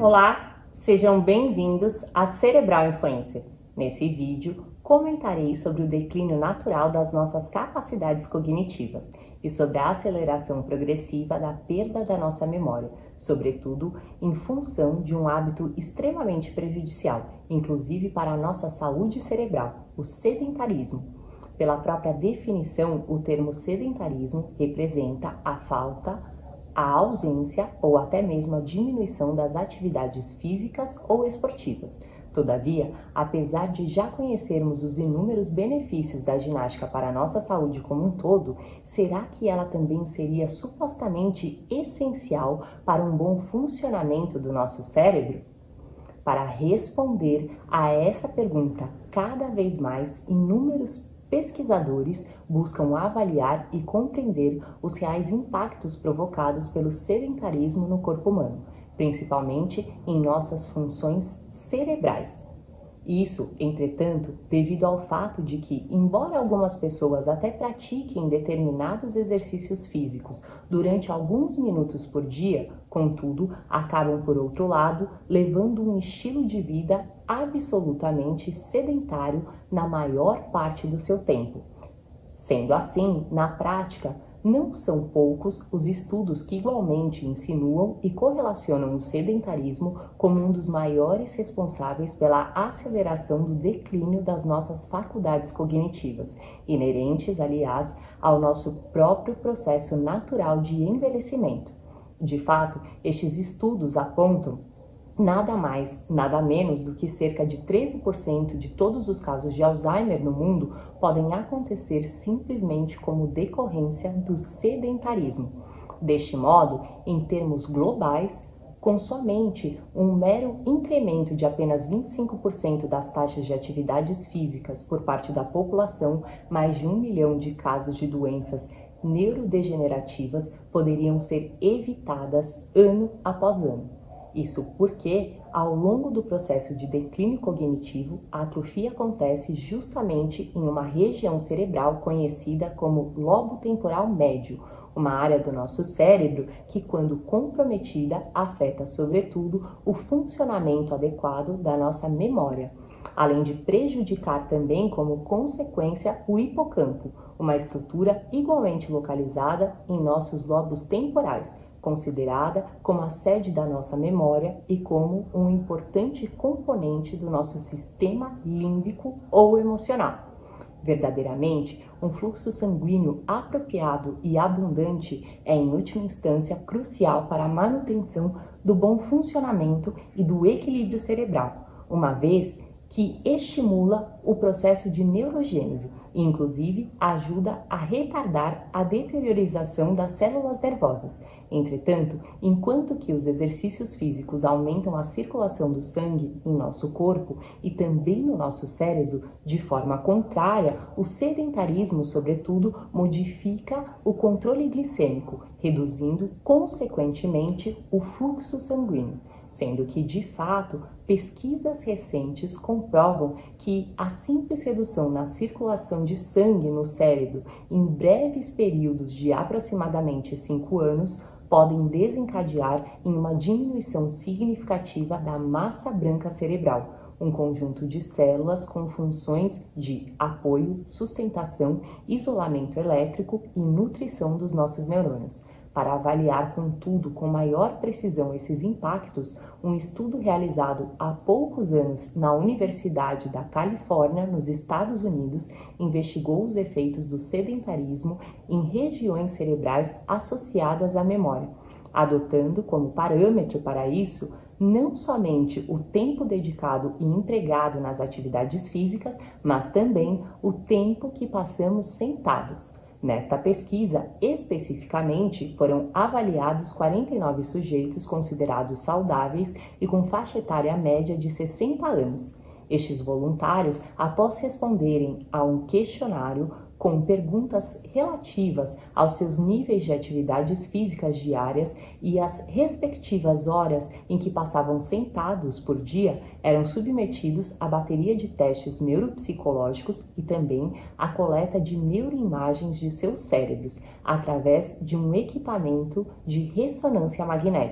Olá, sejam bem-vindos a Cerebral Influencer. Nesse vídeo, comentarei sobre o declínio natural das nossas capacidades cognitivas e sobre a aceleração progressiva da perda da nossa memória, sobretudo em função de um hábito extremamente prejudicial, inclusive para a nossa saúde cerebral, o sedentarismo. Pela própria definição, o termo sedentarismo representa a falta, a ausência ou até mesmo a diminuição das atividades físicas ou esportivas. Todavia, apesar de já conhecermos os inúmeros benefícios da ginástica para a nossa saúde como um todo, será que ela também seria supostamente essencial para um bom funcionamento do nosso cérebro? Para responder a essa pergunta, cada vez mais inúmeros pesquisadores buscam avaliar e compreender os reais impactos provocados pelo sedentarismo no corpo humano, principalmente em nossas funções cerebrais. Isso, entretanto, devido ao fato de que, embora algumas pessoas até pratiquem determinados exercícios físicos durante alguns minutos por dia, contudo, acabam, por outro lado, levando um estilo de vida absolutamente sedentário na maior parte do seu tempo. Sendo assim, na prática, não são poucos os estudos que igualmente insinuam e correlacionam o sedentarismo como um dos maiores responsáveis pela aceleração do declínio das nossas faculdades cognitivas, inerentes, aliás, ao nosso próprio processo natural de envelhecimento. De fato, estes estudos apontam nada mais, nada menos do que cerca de 13% de todos os casos de Alzheimer no mundo podem acontecer simplesmente como decorrência do sedentarismo. Deste modo, em termos globais, com somente um mero incremento de apenas 25% das taxas de atividades físicas por parte da população, mais de 1 milhão de casos de doenças neurodegenerativas poderiam ser evitadas ano após ano. Isso porque, ao longo do processo de declínio cognitivo, a atrofia acontece justamente em uma região cerebral conhecida como lobo temporal médio, uma área do nosso cérebro que, quando comprometida, afeta sobretudo o funcionamento adequado da nossa memória, além de prejudicar também como consequência o hipocampo, uma estrutura igualmente localizada em nossos lobos temporais, considerada como a sede da nossa memória e como um importante componente do nosso sistema límbico ou emocional. Verdadeiramente, um fluxo sanguíneo apropriado e abundante é, em última instância, crucial para a manutenção do bom funcionamento e do equilíbrio cerebral, uma vez que estimula o processo de neurogênese e, inclusive, ajuda a retardar a deteriorização das células nervosas. Entretanto, enquanto que os exercícios físicos aumentam a circulação do sangue em nosso corpo e também no nosso cérebro, de forma contrária, o sedentarismo, sobretudo, modifica o controle glicêmico, reduzindo, consequentemente, o fluxo sanguíneo. Sendo que, de fato, pesquisas recentes comprovam que a simples redução na circulação de sangue no cérebro em breves períodos de aproximadamente 5 anos podem desencadear em uma diminuição significativa da massa branca cerebral, um conjunto de células com funções de apoio, sustentação, isolamento elétrico e nutrição dos nossos neurônios. Para avaliar, contudo, com maior precisão esses impactos, um estudo realizado há poucos anos na Universidade da Califórnia, nos Estados Unidos, investigou os efeitos do sedentarismo em regiões cerebrais associadas à memória, adotando como parâmetro para isso não somente o tempo dedicado e empregado nas atividades físicas, mas também o tempo que passamos sentados. Nesta pesquisa, especificamente, foram avaliados 49 sujeitos considerados saudáveis e com faixa etária média de 60 anos. Estes voluntários, após responderem a um questionário com perguntas relativas aos seus níveis de atividades físicas diárias e as respectivas horas em que passavam sentados por dia, eram submetidos a bateria de testes neuropsicológicos e também a coleta de neuroimagens de seus cérebros, através de um equipamento de ressonância magnética.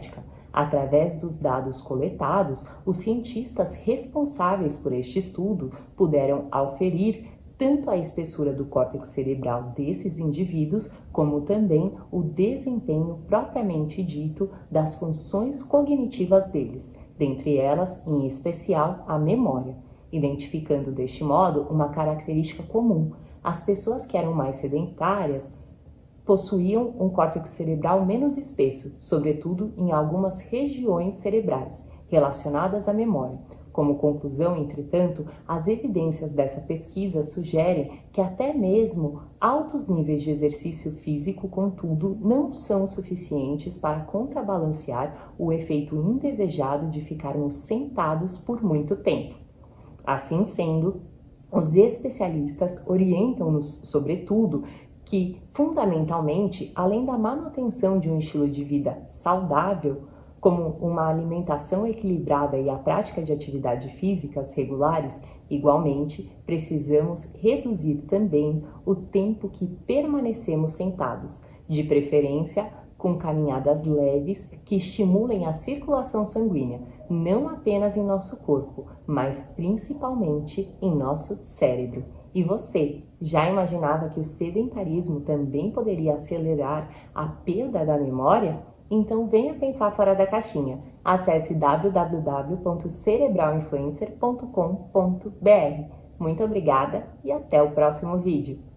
Através dos dados coletados, os cientistas responsáveis por este estudo puderam aferir tanto a espessura do córtex cerebral desses indivíduos, como também o desempenho propriamente dito das funções cognitivas deles, dentre elas, em especial, a memória, identificando deste modo uma característica comum. As pessoas que eram mais sedentárias possuíam um córtex cerebral menos espesso, sobretudo em algumas regiões cerebrais relacionadas à memória. Como conclusão, entretanto, as evidências dessa pesquisa sugerem que até mesmo altos níveis de exercício físico, contudo, não são suficientes para contrabalancear o efeito indesejado de ficarmos sentados por muito tempo. Assim sendo, os especialistas orientam-nos, sobretudo, que, fundamentalmente, além da manutenção de um estilo de vida saudável, como uma alimentação equilibrada e a prática de atividades físicas regulares, igualmente precisamos reduzir também o tempo que permanecemos sentados, de preferência com caminhadas leves que estimulem a circulação sanguínea, não apenas em nosso corpo, mas principalmente em nosso cérebro. E você, já imaginava que o sedentarismo também poderia acelerar a perda da memória? Então venha pensar fora da caixinha. Acesse www.cerebralinfluencer.com.br. Muito obrigada e até o próximo vídeo.